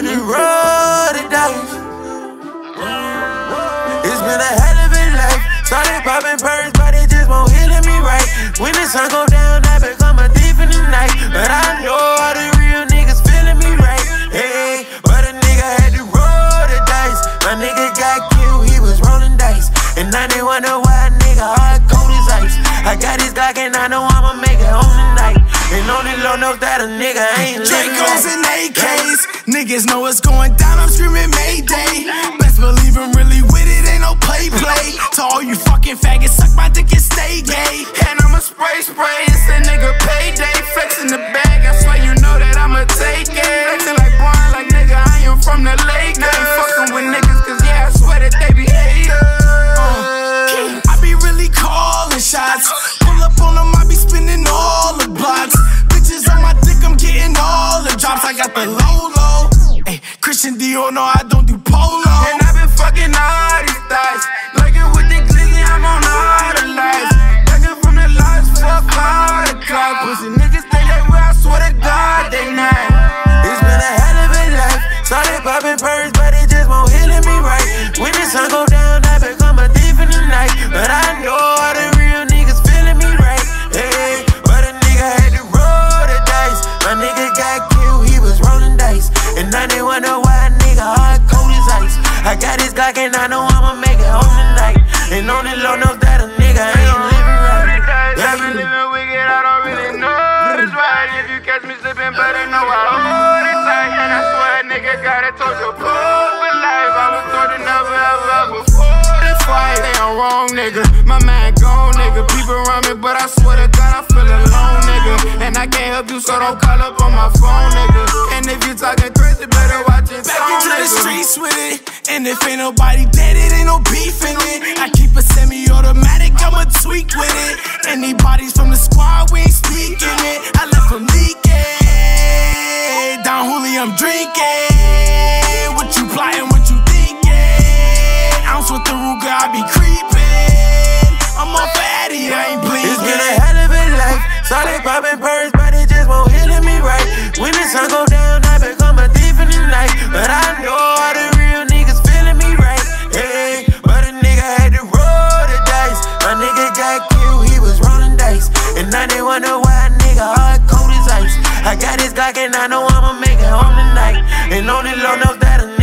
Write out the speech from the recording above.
had to roll the dice. It's been a hell of a life. Started popping birds, but it just won't hit me right. When the sun go down, I become a thief in the night. But I know all the real niggas feeling me right. Hey, but a nigga had to roll the dice. My nigga got killed, he was rolling dice. And I didn't wonder why a nigga hard cold as ice. I got his Glock and I know I'ma make it home tonight. And only Lord knows that a nigga ain't living Dracos right. and AKs, niggas know what's going down, I'm screaming Mayday. Best believe I'm really with it, ain't no play. To all you fucking faggots, suck my dick and stay gay. And I'ma spray, it's a nigga payday. Flex in the bag, I swear you know that I'ma take it. Flexing like Brian, like nigga, I am from the lake. I ain't fucking with niggas, cause yeah, I swear that they be haters. I be really calling shots. Pull up on them, I be spinning all the blocks. Bitches on my dick, I'm getting all the drops. I got the low. Ay, Christian Dior, no, I don't do polo. And I been fucking all these thighs. Lurking with the glizzy, I'm on all the lights. Lurking from the lights, fuck all the clouds. Pussy niggas think they will, I swear to God they not. It's been a hell of a life. Started popping birds, but it just won't hit me right. When the sun go down, I become a thief in the night. But I know all the real niggas feeling me right. Hey, but a nigga had to roll the dice. My nigga got killed, he was rolling dice. And I didn't wonder why a nigga hard cold as ice. I got his Glock and I know I'ma make it home tonight. And only Lord knows that a nigga ain't living right. I've been living wicked, I don't really know this right. If you catch me slipping, better know I hold it tight. And I swear a nigga got it told your poor for life. I was told to never ever before the fight. They on wrong, nigga. My man gone, nigga. People around me, but I swear to God, I feel alone, nigga. And I can't help you, so don't call up on my phone, nigga. And if you talking crazy, better watch it. Back into the streets with it. And if ain't nobody dead, it ain't no beef in it. I keep a semi-automatic, I'ma tweak with it. Anybody's from the squad, we ain't speaking it. I left from leaking. Down Hooli, I'm drinking. What you plotting, what you thinking? Ounce with the Ruger, I be creeping. I'm off of Addy, I ain't bleeding. It's been a hell of a life. Started popping birds, but it just won't hit me right. When the sun go down, I become a thief in the night. But I know all the real niggas feeling me right. Hey, but a nigga had to roll the dice. My nigga got killed, he was rolling dice. And I didn't wonder why a nigga hard cold as ice. I got his Glock and I know I'ma make it home tonight. And only Lord knows that a nigga